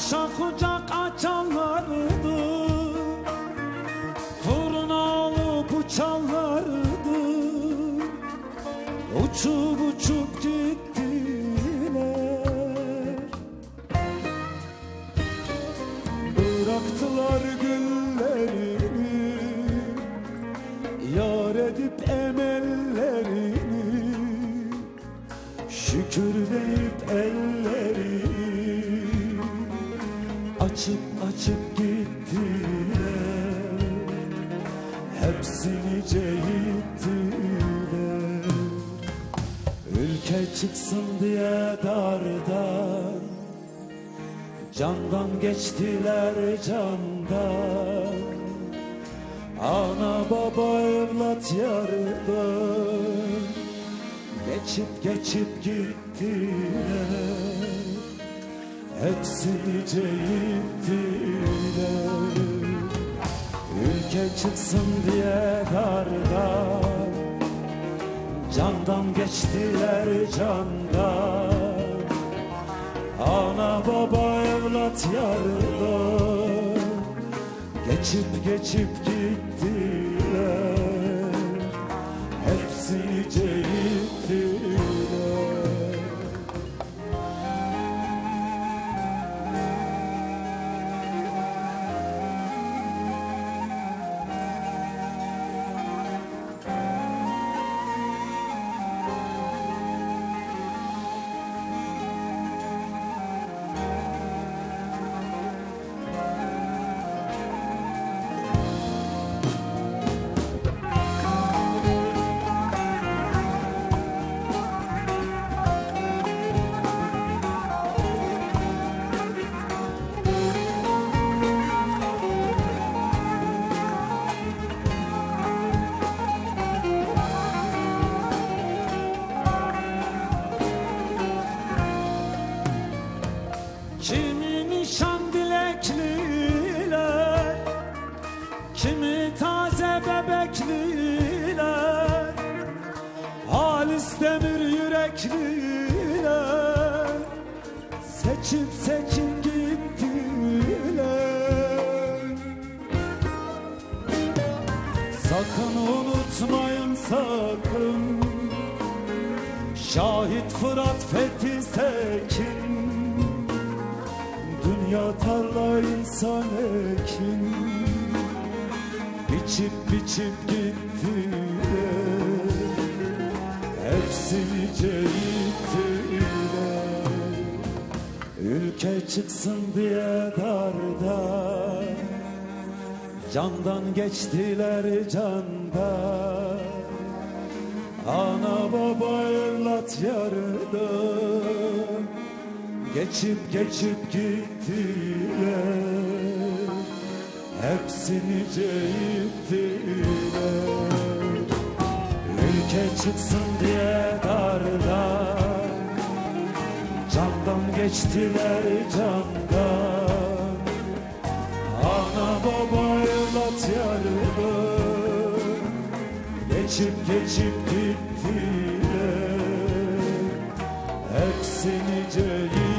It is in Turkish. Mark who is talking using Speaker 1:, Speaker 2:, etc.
Speaker 1: Başa kucak açanlardı, turnalı bıçaklardı. Uçup uçup gittiler, bıraktılar güllerini, yar edip emellerini, şükür deyip ellerini açıp açıp gittiler, hepsini cehittiler. Ülke çıksın diye dardan, candan geçtiler candan. Ana baba evlat yardan, geçip geçip gittiler, hepsini cehittiler. Ülke çıksın diye dardan, candan geçtiler candan. Ana baba evlat yardan, geçip geçip gittiler, hepsini cehittiler. Kimi nişan dilekliler, kimi taze bebekliler, halis demir yürekliler, seçip seçip gittiler. Sakın unutmayın sakın, Şahit Fırat Fethi Tekin, dünya tarla insan ekin, biçip biçip gittiler, hepsini cehittiler. Ülke çıksın diye dardan, candan geçtiler candan. Ana baba evlat yardan, geçip geçip gittiler, hepsini cehittiler. Ülke çıksın diye dardan, candan geçtiler candan. Ana baba evlat yardan, geçip geçip gittiler, hepsini cehittiler.